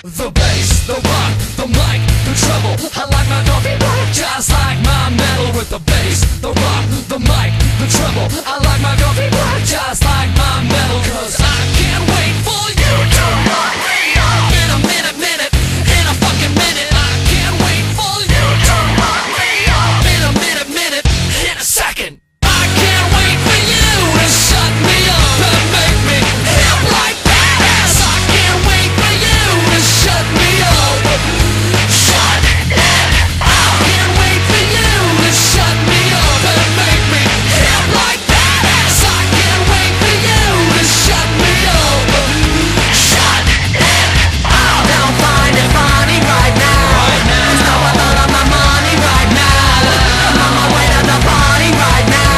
The bass, the rock, the mic, the treble. I like my coffee black, just like my metal. With the bass, the rock, the mic, the treble. I like my coffee black, just like my metal. Cause I can't wait for you to rock me up. In a minute, in a fucking minute. I can't wait for you to rock me up. In a minute, in a second. I can't wait for you to shut me up and make me hip like badass. I can't wait for you to shut me up. Shut it up. I can't wait for you to shut me up and make me hip like badass. I can't wait for you to shut me up. Shut it up. Don't find it funny right now. There's no one on my money right now. I'm on my way to the party right now.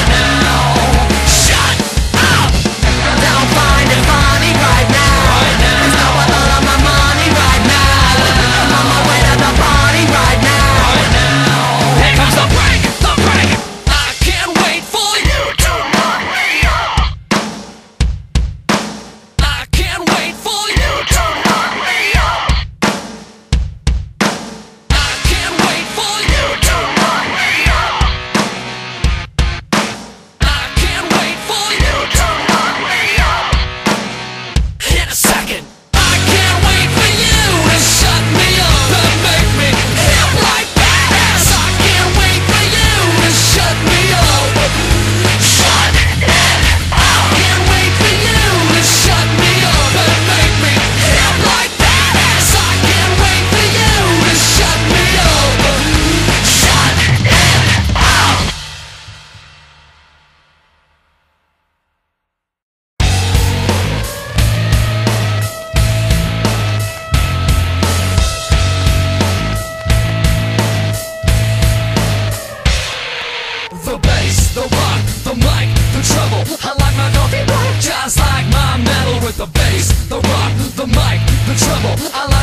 Shut up. Don't find it funny right now. There's no one on my money right now. I'm on my way to the party right now. Here comes the break, the break. I can't wait for you to rock me up. I can't wait for you to rock me up. I can't wait for you to rock me up. I can't wait for you to rock me up. In a second. I can't wait for you to shut me up and make me hip like badass. I can't wait for you to shut me up. Shut it up. I can't wait for you to shut me up and make me hip like badass. I can't wait for you to shut me up. Shut it up. The bass, the rock, the mic, the treble. I like my coffee black, just like my metal. With the bass, the rock, the mic, the treble. I like